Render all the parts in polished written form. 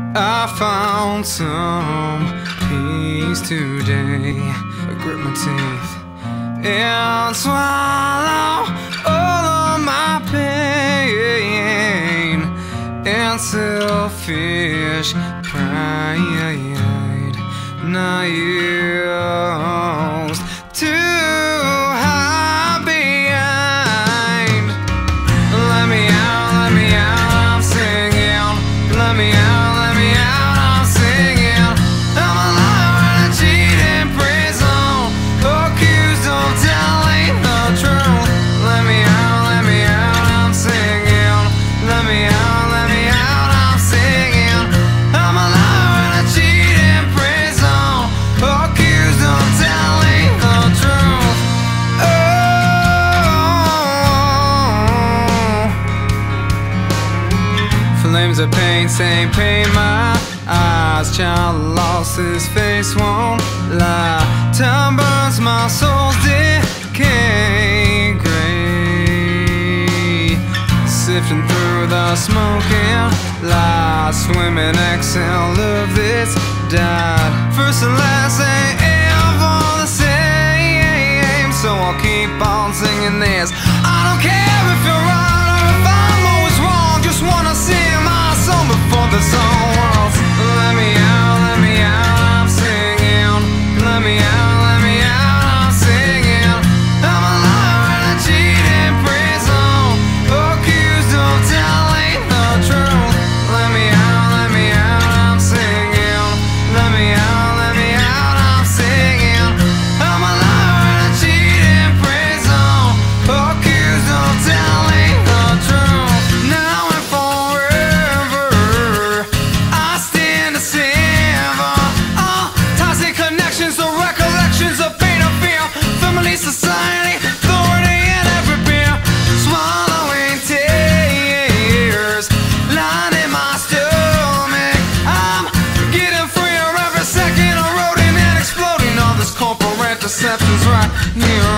I found some peace today. I grip my teeth and swallow all of my pain and selfish pride. Not used to hide behind. Let me out, I'm singing. Let me out, I'm singing. I'm a liar and a cheat in prison, accused of telling the truth. Let me out, I'm singing. Let me out, I'm singing. I'm a liar and a cheat in prison, accused of telling the truth. Oh, flames of pain, same pain, my eyes. Child lost, his face won't lie. Time burns my soul's decay gray, sifting through the smoking light. Swimming exhale of this died. First and last ain't ever the same, so I'll keep on singing this. I don't care if you're right or if I'm always wrong, just wanna sing my song before the song worlds. Let me out, I'm singing. Let me out, I'm singing. I'm a liar and a cheat in prison, accused of telling the truth. Let me out, I'm singing. Let me out, I'm singing. I'm a liar and a cheat in prison, accused of telling the truth. Now and forever, I stand to sever all toxic connections, the recollections of pain and fear. Family, society, authority, and every beer. Swallowing tears, lining my stomach. I'm getting freer every second, eroding and exploding. All this corporate deception's right here.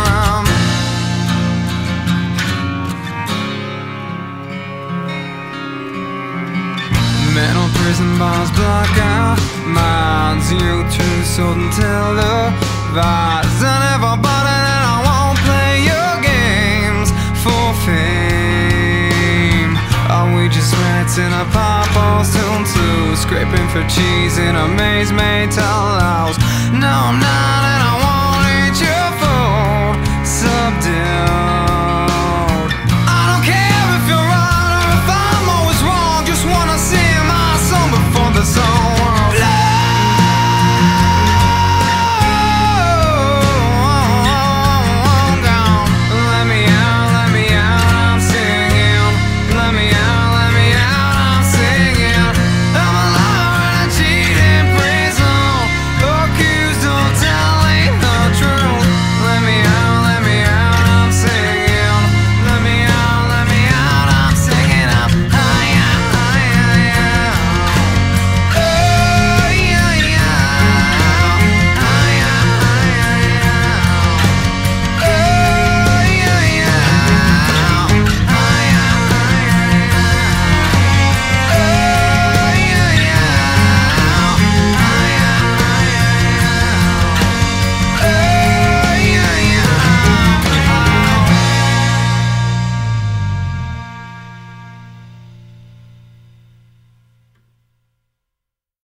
Mental prison bars block out minds. You true sold and televised. I never bought it and I won't play your games for fame. Are we just rats in a pop-hole's tune too? Scraping for cheese in a maze made to house. No, I'm not and I